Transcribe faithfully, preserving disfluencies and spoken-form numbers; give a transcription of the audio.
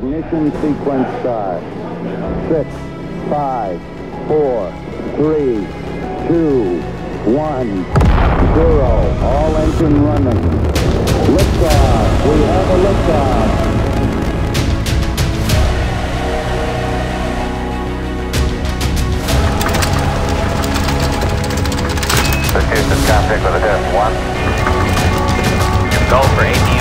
Ignition sequence start. Six, five, four, three, two, one, zero. All engine running. Liftoff. We have a liftoff. Houston, contact with a test one. Go for eighty.